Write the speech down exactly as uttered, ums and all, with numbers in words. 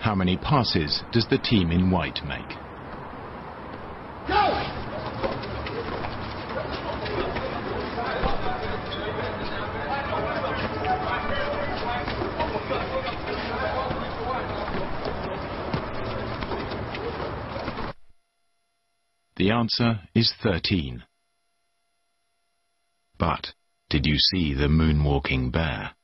How many passes does the team in white make? Go! The answer is thirteen. But did you see the moonwalking bear?